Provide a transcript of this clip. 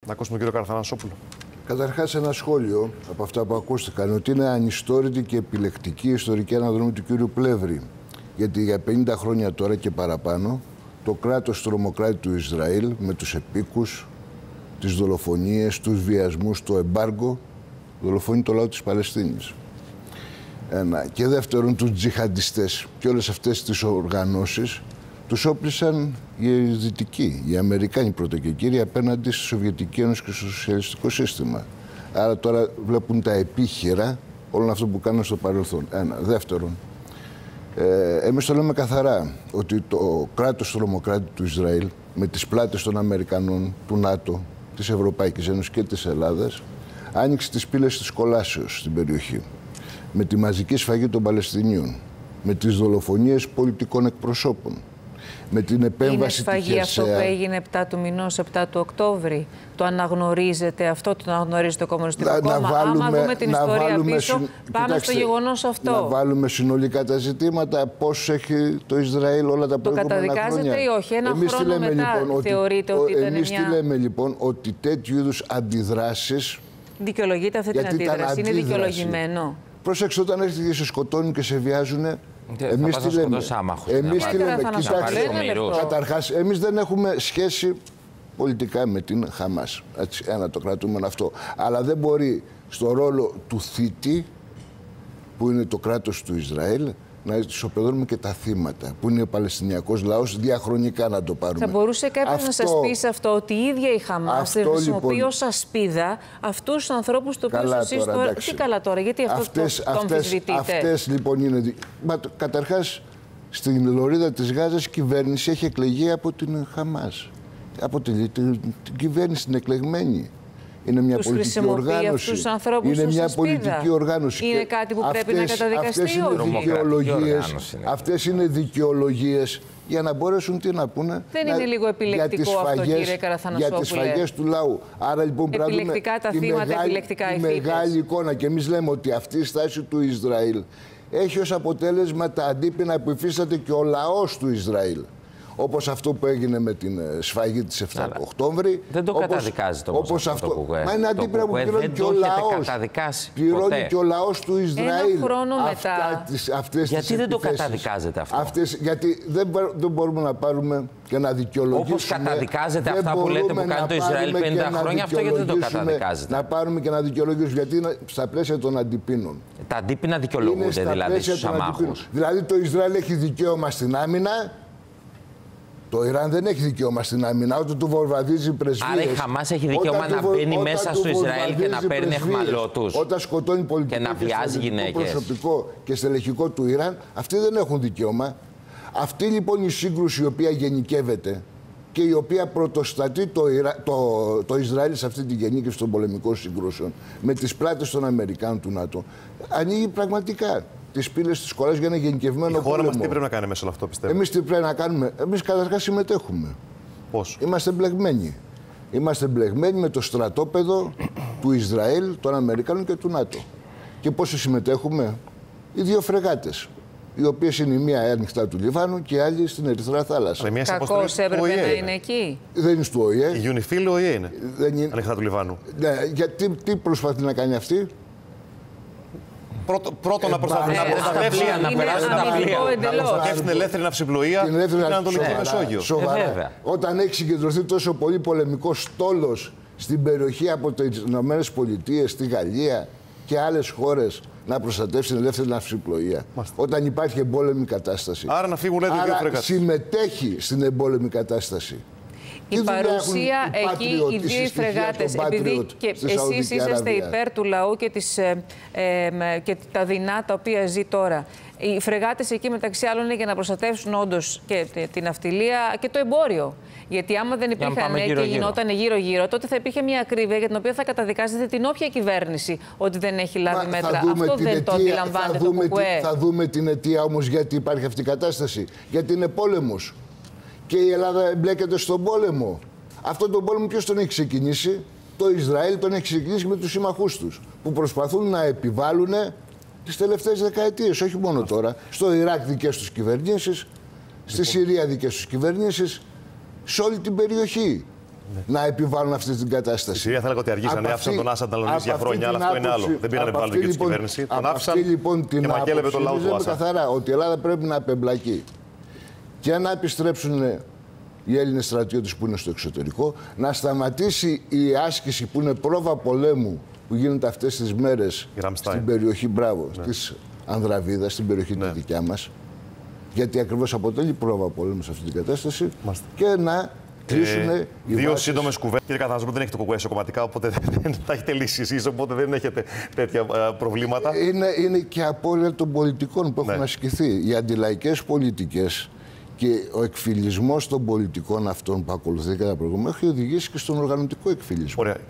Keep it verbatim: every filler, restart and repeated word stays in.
Να ακούσουμε τον κύριο Καραθανασόπουλο. Καταρχάς, ένα σχόλιο από αυτά που ακούστηκαν, ότι είναι ανιστόρητη και επιλεκτική η ιστορική αναδρομή του κύριου Πλεύρη. Γιατί για πενήντα χρόνια τώρα και παραπάνω, το κράτος τρομοκράτη του Ισραήλ, με τους επίκους, τις δολοφονίες, τους βιασμούς, το εμπάργκο, δολοφονεί το λαό της Παλαιστίνης. Ένα. Και δεύτερον, τους τζιχαντιστές και όλες αυτές τις οργανώσεις τους όπλησαν οι Δυτικοί, οι Αμερικάνοι πρώτα και κύριοι, απέναντι στη Σοβιετική Ένωση και στο σοσιαλιστικό σύστημα. Άρα τώρα βλέπουν τα επίχειρα όλων αυτών που κάνουν στο παρελθόν. Ένα. Δεύτερον, ε, εμείς το λέμε καθαρά ότι το κράτος τρομοκράτη του Ισραήλ, με τις πλάτες των Αμερικανών, του ΝΑΤΟ, της Ευρωπαϊκής Ένωσης και της Ελλάδας, άνοιξε τις πύλες της κολάσεως στην περιοχή. Με τη μαζική σφαγή των Παλαιστινίων, με τις δολοφονίες πολιτικών εκπροσώπων, με την επέμβαση Είναι σφαγή αυτό που έγινε επτά του μηνός, επτά του Οκτώβρη. Το αναγνωρίζετε αυτό, το αναγνωρίζει το Κομμουνιστικό να, Κόμμα. να βάλουμε, Άμα δούμε την ιστορία βάλουμε, πίσω, συν... πάμε Κοιτάξτε, στο γεγονός αυτό. Να βάλουμε συνολικά τα ζητήματα, πώς έχει το Ισραήλ όλα τα το προηγούμενα χρόνια. Το καταδικάζετε ή όχι, ένα εμείς χρόνο λέμε, μετά λοιπόν, θεωρείτε ότι, ότι ήταν εμείς μια... τι λέμε λοιπόν, ότι τέτοιου είδους αντιδράσεις... Δικαιολογείται αυτή την αντίδραση, είναι δικαιολογημένο. Πρόσεξε, όταν έρχεται και σε σκοτώνουν και σε βιάζουν. Εμείς τι λέμε. Εμείς τι λέμε. Κοιτάξτε, καταρχάς, εμείς δεν έχουμε σχέση πολιτικά με την Χαμάς. Έτσι, ένα το κρατούμε αυτό. Αλλά δεν μπορεί στο ρόλο του θήτη, που είναι το κράτος του Ισραήλ, να ισοπεδώνουμε και τα θύματα, που είναι ο Παλαιστινιακός λαός, διαχρονικά να το πάρουμε. Θα μπορούσε κάποιος αυτό... να σας πει σε αυτό ότι η ίδια η Χαμάς χρησιμοποιεί λοιπόν... ως ασπίδα αυτούς τους ανθρώπους του οποίους εσείς τώρα... τώρα... Τι καλά τώρα, γιατί αυτό αυτές, το, το αμφισβητείτε. Αυτές λοιπόν είναι... Μα, καταρχάς, στην λωρίδα της Γάζας η κυβέρνηση έχει εκλεγεί από την Χαμάς. Από την, την, την κυβέρνηση την εκλεγμένη. Είναι μια τους πολιτική οργάνωση. Είναι μια πολιτική οργάνωση. Είναι κάτι που αυτές, πρέπει να καταδικαστεί αυτές είναι δικαιολογίες, αυτές είναι δικαιολογίες για να μπορέσουν τι να πούνε. Δεν να, είναι λίγο επιλεκτικό σφαγές, αυτό, κύριε Καραθανασόπουλε? Για τις σφαγές του λαού. Άρα λοιπόν πρέπει να δούμε τα θύματα, τη μεγάλη, τη μεγάλη εικόνα. Και εμείς λέμε ότι αυτή η στάση του Ισραήλ έχει ως αποτέλεσμα τα αντίπεινα που υφίσταται και ο λαός του Ισραήλ. Όπως αυτό που έγινε με την σφαγή της επτά Οκτώβρη. Δεν το όπως, καταδικάζεται όμως όπως αυτό. αυτό. Το κουκουέ. Μα είναι αντίπεινα που πληρώνει και ο λαός. Πληρώνει και ο λαός του Ισραήλ. Ένα χρόνο μετά. Τις, αυτές γιατί τις δεν επιθέσεις. Το καταδικάζεται αυτό? Αυτές, γιατί δεν, δεν μπορούμε να πάρουμε και να δικαιολογήσουμε. Όπως καταδικάζεται αυτά που λέτε που κάνει το Ισραήλ πενήντα χρόνια, αυτό γιατί δεν το καταδικάζετε? Να πάρουμε και να δικαιολογήσουμε. Γιατί είναι στα πλαίσια των αντιπίνων. Τα αντίπεινα δικαιολογούνται δηλαδή στους αμάχους. Δηλαδή το Ισραήλ έχει δικαίωμα στην άμυνα. Το Ιράν δεν έχει δικαίωμα στην άμυνα, όταν του βομβαρδίζει πρεσβείες. Άρα η Χαμάς έχει δικαίωμα να μπαίνει μέσα στο Ισραήλ και να παίρνει αιχμαλώτους. Όταν σκοτώνει πολιτικό και να βιάζει γυναίκες. Προσωπικό και στελεχικό του Ιράν, αυτοί δεν έχουν δικαίωμα. Αυτή λοιπόν η σύγκρουση η οποία γενικεύεται και η οποία πρωτοστατεί το, Ιρα... το... το Ισραήλ σε αυτή τη γενίκευση των πολεμικών συγκρούσεων με τις πλάτες των Αμερικάνων του ΝΑΤΟ, ανοίγει πραγματικά τις πύλες της κολλάς για ένα γενικευμένο πόλεμο. Η χώρα μας τι πρέπει να κάνει μέσα σε αυτό, πιστεύω? Εμείς τι πρέπει να κάνουμε? Εμείς καταρχάς συμμετέχουμε. Πώς? Είμαστε μπλεγμένοι. Είμαστε μπλεγμένοι με το στρατόπεδο του Ισραήλ, των Αμερικάνων και του ΝΑΤΟ. Και πόσοι συμμετέχουμε? Οι δύο φρεγάτες, οι οποίες είναι η μία άνοιχτα του Λιβάνου και η άλλη στην Ερυθρά Θάλασσα. Κακώς έπρεπε να είναι εκεί. Δεν είναι στο ΟΗΕ. Η UNIFIL ΟΗΕ είναι. Δεν είναι. Ανοιχτά του Λιβάνου. Ναι, γιατί τι προσπαθεί να κάνει αυτή? Πρώτο, πρώτο να προστατεύσει να περάσουν τα πλοία. Να προστατεύσει την ελεύθερη ναυσιπλοεία στην Ανατολική Μεσόγειο. Σοβαρά. Όταν έχει συγκεντρωθεί τόσο πολύ πολεμικό στόλος στην περιοχή από τις Ηνωμένες Πολιτείες, στη Γαλλία και άλλες χώρες να προστατεύσει την ελεύθερη ναυσιπλοεία. Όταν υπάρχει εμπόλεμη κατάσταση. Άρα να φύγουν, λέτε, δύο φρεγάτες. Συμμετέχει στην εμπόλεμη κατάσταση. Η παρουσία εκεί, οι δύο φρεγάτες, επειδή και εσείς είσαστε υπέρ του λαού και, τις, ε, ε, και τα δεινά τα οποία ζει τώρα. Οι φρεγάτες εκεί μεταξύ άλλων είναι για να προστατεύσουν όντως και την ναυτιλία και το εμπόριο. Γιατί άμα δεν υπήρχαν και γύρω γινόταν γύρω-γύρω, τότε θα υπήρχε μια ακρίβεια για την οποία θα καταδικάζετε την όποια κυβέρνηση ότι δεν έχει λάβει Μα, μέτρα. Αυτό δεν αιτία, το αντιλαμβάνεται το κουκουέ. Θα δούμε την αιτία όμως γιατί υπάρχει αυτή η κατάσταση. Γιατί είναι πόλεμος. Και η Ελλάδα εμπλέκεται στον πόλεμο. Αυτόν τον πόλεμο ποιος τον έχει ξεκινήσει? Το Ισραήλ τον έχει ξεκινήσει με τους συμμαχούς τους, που προσπαθούν να επιβάλλουν τις τελευταίες δεκαετίες, όχι μόνο τώρα. Στο Ιράκ δικές τους κυβερνήσεις, στη Συρία δικές τους κυβερνήσεις, σε όλη την περιοχή. να επιβάλλουν αυτή την κατάσταση. Η Συρία θα έλεγα ότι αργήσανε, άφησαν τον Άσαντ να λογίσει για χρόνια, αλλά αυτό είναι άλλο. Δεν πήραν να επιβάλλουν δική του κυβέρνηση. Τον άφησαν λοιπόν, την και μακέλευε τον λαό του Άσαντ. Καθαρά ότι η Ελλάδα πρέπει να απεμπλακεί και να επιστρέψουν οι Έλληνες στρατιώτες που είναι στο εξωτερικό, να σταματήσει η άσκηση που είναι πρόβα πολέμου που γίνεται αυτές τις μέρες στην περιοχή, μπράβο, ναι. της Ανδραβίδας, στην περιοχή ναι. τη δικιά μας, γιατί ακριβώς αποτελεί πρόβα πολέμου σε αυτή την κατάσταση. Μάλιστα. Και να κλείσουν ε, οι δύο βάσεις. σύντομες κουβέντες. Κύριε Καθανασόπουλο, δεν έχετε κοκκουέσιο κομματικά, οπότε δεν τα έχετε λύσει εσείς, οπότε δεν έχετε τέτοια α, προβλήματα. Είναι, είναι και απώλεια των πολιτικών που έχουν ναι. ασκηθεί. Οι αντιλαϊκές πολιτικές και ο εκφυλισμός των πολιτικών αυτών που ακολουθεί κατά προηγούμενο έχει οδηγήσει και στον οργανωτικό εκφυλισμό. Ωραία.